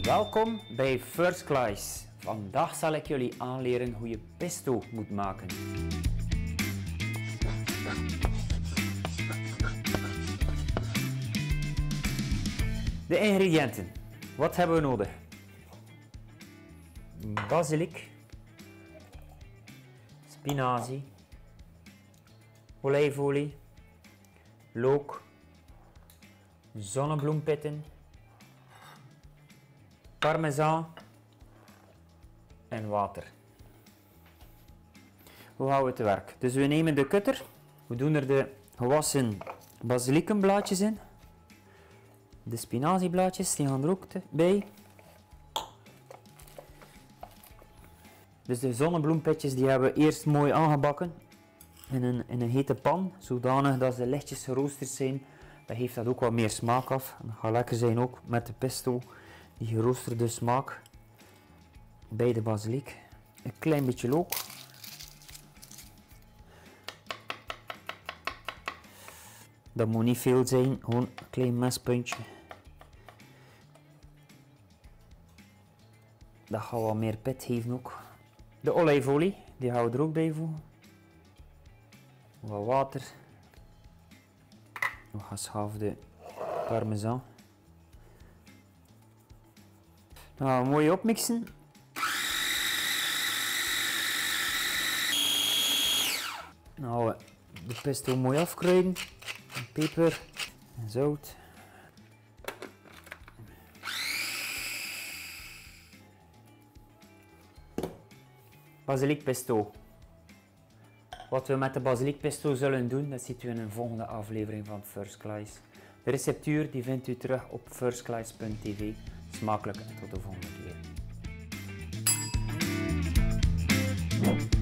Welkom bij First Class. Vandaag zal ik jullie aanleren hoe je pesto moet maken. De ingrediënten. Wat hebben we nodig? Basilik, spinazie, olijfolie, look, zonnebloempitten, parmezaan en water. Hoe gaan we te werk? Dus we nemen de kutter, we doen er de gewassen basiliekumblaadjes in, de spinazieblaadjes die gaan er ook bij. Dus de zonnebloempitjes die hebben we eerst mooi aangebakken in een hete pan, zodanig dat ze lichtjes geroosterd zijn. Dat geeft dat ook wat meer smaak af. En dat gaat lekker zijn ook met de pesto, die geroosterde smaak bij de basiliek. Een klein beetje look. Dat moet niet veel zijn, gewoon een klein mespuntje. Dat gaat wat meer pit geven ook. De olijfolie, die gaan we er ook bij voegen. Wat water. Nog geschaafde parmezaan. Dan gaan we mooi opmixen. Dan gaan we de pesto mooi afkruiden. Peper en zout. Basiliekpesto. Wat we met de basiliekpesto zullen doen, dat ziet u in een volgende aflevering van First Class. De receptuur die vindt u terug op firstclass.tv. Smakelijk en tot de volgende keer.